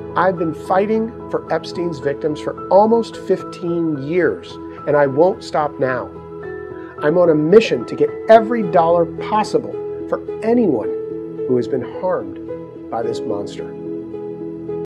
I've been fighting for Epstein's victims for almost 15 years, and I won't stop now. I'm on a mission to get every dollar possible for anyone who has been harmed by this monster.